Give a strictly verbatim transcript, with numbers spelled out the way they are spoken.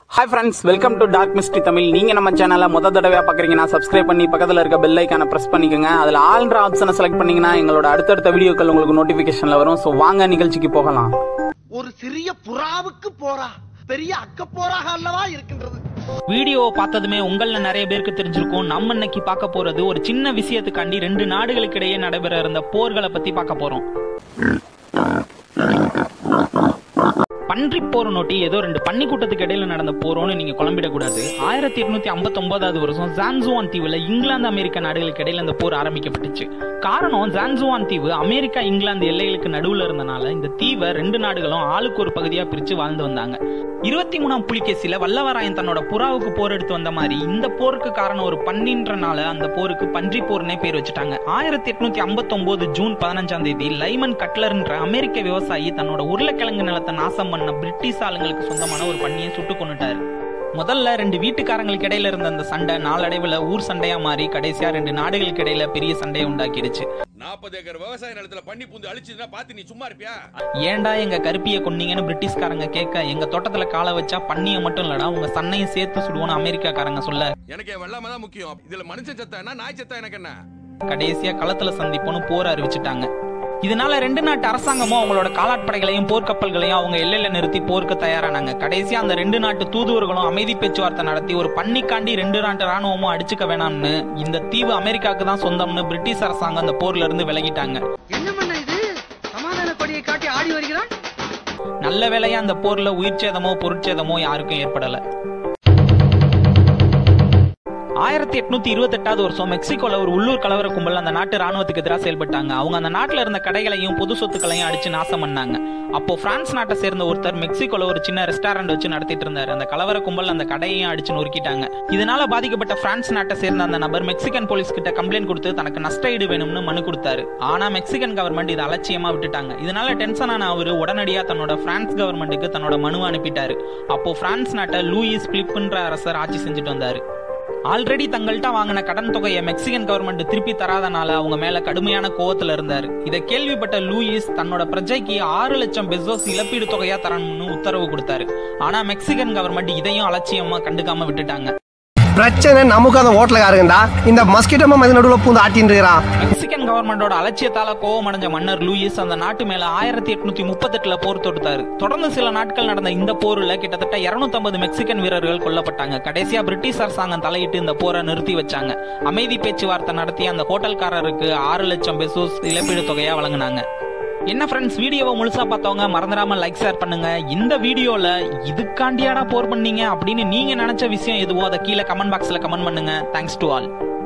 Hi friends, welcome to dark mystery Tamil. நீங்க நம்ம சேனலை முத தடவையா பார்க்கறீங்கன்னா subscribe பண்ணி பக்கத்துல இருக்க bell icon-ஐ press பண்ணிக்கங்க. அதுல ஆல்ன்ற ஆப்ஷனை செலக்ட் பண்ணீங்கன்னா எங்களோட அடுத்தடுத்த வீடியோக்கள் உங்களுக்கு நோட்டிபிகேஷன்ல வரும். சோ வாங்க நிகழ்ச்சிக்கு போகலாம். ஒரு சிறிய புறாவுக்கு போறா பெரிய அக்க போறாக அல்லவா இருக்கின்றது. வீடியோ பார்த்ததுமே உங்கள நிறைய பேருக்கு தெரிஞ்சிருக்கும். நம்ம இன்னைக்கு பார்க்க போறது ஒரு சின்ன விஷயத்துக்காண்டி ரெண்டு நாடுகளுக்கு இடையே நடைபெற இருந்த போர்களை பத்தி பார்க்க போறோம். பன்றி போர் நோட்டி ஏதோ ரெண்டு பன்னி கூட்டத்துக்கு இடையில நடந்த போரோன்னு நீங்க குழம்பிடக்கூடாது. ஆயிரத்தி எட்நூத்தி ஐம்பத்தி ஒன்பதாவது வருஷம் ஜான்சுவான் தீவுல இங்கிலாந்து அமெரிக்கா நாடுகளுக்கு இடையில இந்த போர் ஆரம்பிக்கப்பட்டுச்சு. காரணம், ஜான்சுவான் தீவு அமெரிக்கா இங்கிலாந்து எல்லைகளுக்கு நடுவுல இருந்தனால இந்த தீவை ரெண்டு நாடுகளும் ஆளுக்கு ஒரு பகுதியா பிரிச்சு வாழ்ந்து வந்தாங்க. இருபத்தி மூணாம் புலிகேசில வல்லவராயன் தன்னோட புறாவுக்கு போர் எடுத்து வந்த மாதிரி இந்த போருக்கு காரணம் ஒரு பன்னின்றனால அந்த போருக்கு பன்றி போர்னே பேர் வச்சுட்டாங்க. ஆயிரத்தி எட்நூத்தி ஐம்பத்தி ஒன்பது ஜூன் பதினஞ்சாம் தேதி லைமன் கட்லர்ன்ற அமெரிக்க விவசாயி தன்னோட உருளைக்கிழங்கு நிலத்தை நாசம் பண்ண பிரிட்டிஷ் ஆளுங்களுக்கு சொந்தமான ஒரு பன்னியை சுட்டு கொண்டுட்டாரு. முதல்ல ரெண்டு வீட்டுக்காரங்களுக்கு இடையில இருந்த அந்த சண்டை நாளடைவுல ஊர் சண்டையா மாறி கடைசியா ரெண்டு நாடுகளுக்கு இடையில பெரிய சண்டையை உண்டாக்கிடுச்சு. நாற்பது ஏக்கர் விவசாய நிலத்துல பண்ணி பூந்து அழிச்சுனா பாத்து நீ சும்மா இருப்பியா? ஏன்டா எங்க கருப்பிய கொன்னீங்கன்னு பிரிட்டிஷ்காரங்க கேட்க, எங்க தோட்டத்துல காலை வச்சா பண்ணிய மட்டும் இல்லடா உங்க சண்டையும் சேர்த்து சுடுவோன்னு அமெரிக்காக்காரங்க சொல்ல, எனக்கு வெள்ளாம தான் முக்கியம், இதுல மனுஷன் சத்தா என்ன நாய் சத்தா எனக்கு என்ன? கடைசியா களத்துல சந்திப்போன்னு போர் அறிவிச்சுட்டாங்க. இதனால ரெண்டு நாட்டு அரசாங்கமும் அவங்களோட காலாட்படைகளையும் போர்க்கப்பல்களையும் அவங்க எல்லையில நிறுத்தி போருக்கு தயாரானாங்க. கடைசியா அந்த ரெண்டு நாட்டு தூதுவர்களும் அமைதி பேச்சுவார்த்தை நடத்தி ஒரு பன்னிக்காண்டி ரெண்டு நாட்டு ராணுவமும் அடிச்சுக்க வேணாம்னு, இந்த தீவு அமெரிக்காவுக்கு தான் சொந்தம்னு பிரிட்டிஷ் அரசாங்கம் அந்த போர்ல இருந்து விலகிட்டாங்க. நல்ல வேளையா அந்த போர்ல உயிர் சேதமோ பொருட்சேதமோ யாருக்கும் ஏற்படல. ஆயிரத்தி எட்நூத்தி இருபத்தி எட்டாவது வருஷம் மெக்சிகோல ஒரு உள்ளூர் கலவர கும்பல் அந்த நாட்டு ராணுவத்துக்கு எதிராக செயல்பட்டாங்க. அவங்க அந்த நாட்டுல இருந்த கடைகளையும் பொது சொத்துக்களையும் அடிச்சு நாசம் பண்ணாங்க. அப்போ பிரான்ஸ் நாட்டை சேர்ந்த ஒருத்தர் மெக்சிகோல ஒரு சின்ன ரெஸ்டாரண்ட் வச்சு நடத்திட்டு இருந்தாரு. அந்த கலவர கும்பல் அந்த கடையையும் அடிச்சு நொறுக்கிட்டாங்க. இதனால பாதிக்கப்பட்ட பிரான்ஸ் நாட்டை சேர்ந்த அந்த நபர் மெக்சிகன் போலீஸ் கிட்ட கம்ப்ளைண்ட் கொடுத்து தனக்கு நஷ்ட ஈடு வேணும்னு மனு கொடுத்தாரு. ஆனா மெக்சிகன் கவர்மெண்ட் இதை அலட்சியமா விட்டுட்டாங்க. இதனால டென்ஷன் ஆன அவரு உடனடியா தன்னோட பிரான்ஸ் கவர்மெண்ட்டுக்கு தன்னோட மனு அனுப்பிட்டாரு. அப்போ பிரான்ஸ் நாட்டை லூயிஸ் பிலிப்ன்ற அரசர் ஆட்சி செஞ்சுட்டு வந்தாரு. ஆல்ரெடி தங்கள்கிட்ட வாங்கின கடன் தொகையை மெக்சிகன் கவர்மெண்ட் திருப்பி தராதனால அவங்க மேல கடுமையான கோவத்துல இருந்தாரு. இதை கேள்விப்பட்ட லூயிஸ் தன்னோட பிரஜைக்கு ஆறு லட்சம் பெசோஸ் இழப்பீடு தொகையா தரணும்னு உத்தரவு கொடுத்தாரு. ஆனா மெக்சிகன் கவர்மெண்ட் இதையும் அலட்சியமா கண்டுக்காம விட்டுட்டாங்க. பிரச்சனை நமக்கு அந்த ஹோட்டலுக்காரங்கடா இந்த மஸ்கிட்டோ மதி நடுவுல பூந்து ஆட்டின்னு இருக்கான். மெக்சிகன் கவர்மெண்டோட அலட்சியத்தால கோவம் அடைஞ்ச மன்னர் லூயிஸ் அந்த நாட்டு மேல ஆயிரத்தி எட்நூத்தி முப்பத்தி எட்டுல போர் தொடுத்தாரு. தொடர்ந்து சில நாட்கள் நடந்த இந்த போர்ல கிட்டத்தட்ட இருநூத்தி ஐம்பது மெக்சிகன் வீரர்கள் கொல்லப்பட்டாங்க. கடைசியா பிரிட்டிஷ் அரசாங்கம் தலையிட்டு இந்த போரை நிறுத்தி வச்சாங்க. அமைதி பேச்சுவார்த்தை நடத்தி அந்த ஹோட்டல்காரருக்கு ஆறு லட்சம் பெசோஸ் இழப்பீடு தொகையா வழங்கினாங்க. என்ன ஃப்ரெண்ட்ஸ், வீடியோவை முழுசா பார்த்தவங்க மறந்துடாம லைக் ஷேர் பண்ணுங்க. இந்த வீடியோல இதுக்காண்டியாடா போர் பண்ணீங்க அப்படின்னு நீங்க நினைச்ச விஷயம் எதுவோ அதை கீழே கமெண்ட் பாக்ஸ்ல கமெண்ட் பண்ணுங்க. Thanks to all.